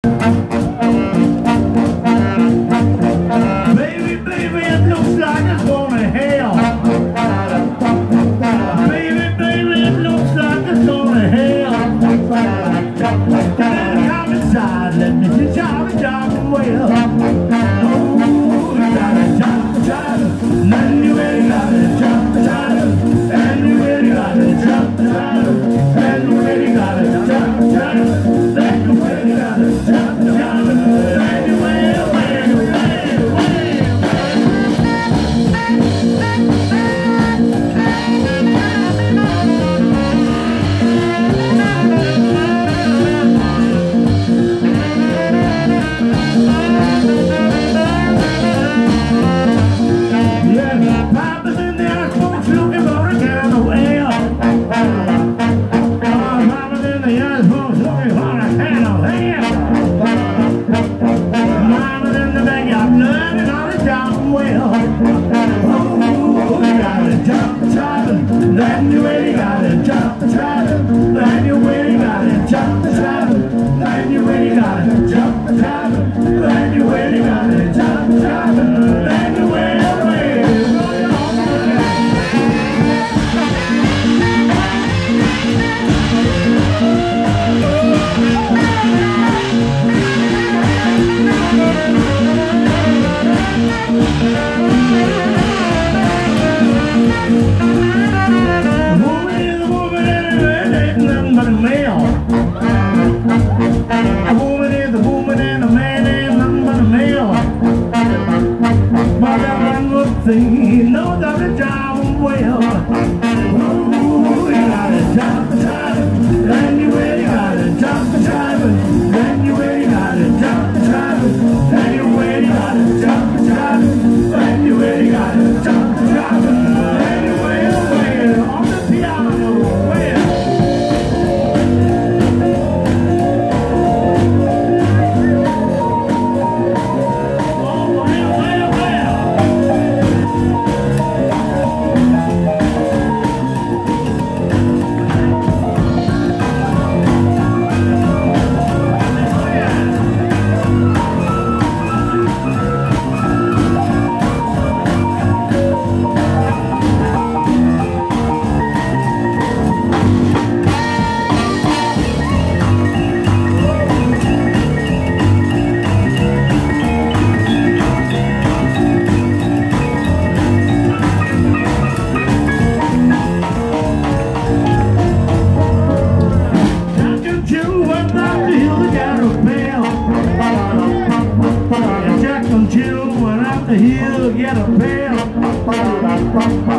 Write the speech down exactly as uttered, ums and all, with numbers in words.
Baby, baby, it looks like it's going to hell. Baby, baby, it looks like it's going to hell. Then come inside, let me teach you how to jump well. Oh, you gotta jump tighter, then you really gotta jump tighter, and you really gotta jump tighter, and you really gotta jump tighter, then you really gotta jump tighter, then you will, will, will, then you really gotta jump tighter, then you really gotta jump tighter, then you really gotta jump tighter, then you really gotta jump tighter, then you will, a woman is a woman and a man ain't nothing but a male. But that one good thing, he knows how to jump well. Ooh, you gotta jump tighter, then you really gotta jump tighter, then you really gotta jump tighter, then you really gotta jump tighter, then you really gotta jump tighter, then you will, will, on the piano, well. Jack and Jill went out the hill to get a pail.